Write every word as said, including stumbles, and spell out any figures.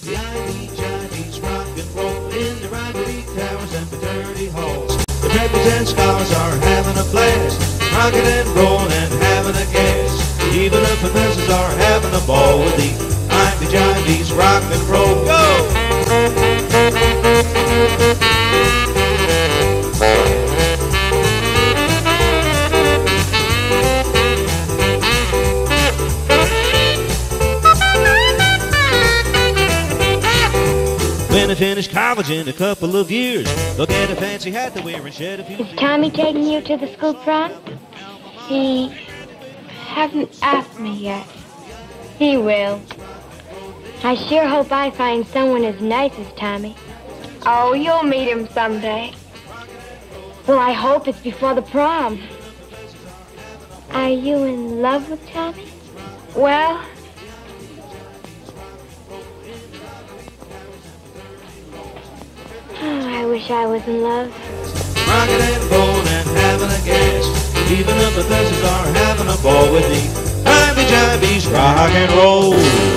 The Ivy Jiveys rock and roll in the ivory towers and fraternity halls. The preppers and scholars are having a blast, rocking and rolling and having a gas. Even the professors are having a ball with the Ivy Jiveys rock and roll. Go! When I finish college in a couple of years, they'll get a fancy hat to wear and shed a few. Is Tommy taking you to the school prom? He hasn't asked me yet. He will. I sure hope I find someone as nice as Tommy. Oh, you'll meet him someday. Well, I hope it's before the prom. Are you in love with Tommy? Well... Oh, I wish I was in love. Rocking and rolling and having a gas. Even the professors are having a ball with the Ivy Jiveys rock and roll.